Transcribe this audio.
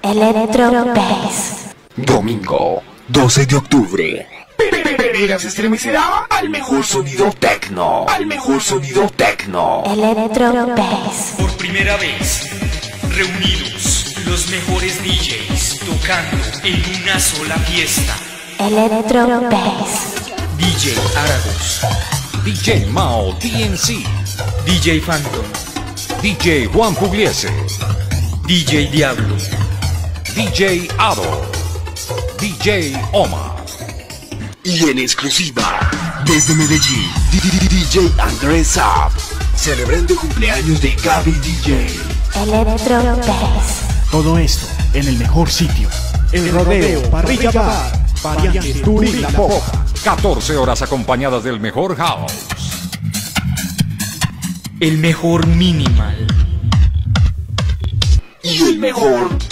Electro Bass. Domingo 12 de octubre. Pereira se estremecerá al mejor sonido tecno. Electro Bass. Por primera vez, reunidos los mejores DJs tocando en una sola fiesta. Electro Bass. DJ Aragos, DJ Mao DNC, DJ Phantom, DJ Juan Pugliese, DJ Diablo, DJ Ado, DJ Oma. Y en exclusiva, desde Medellín, DJ Andrés Saab, celebrando el cumpleaños de Gaby DJ. Electro Bass. Todo esto en el mejor sitio. El Rodeo Parrilla Bar, variante Turín La Popa. 14 horas acompañadas del mejor house. el mejor minimal Y el mejor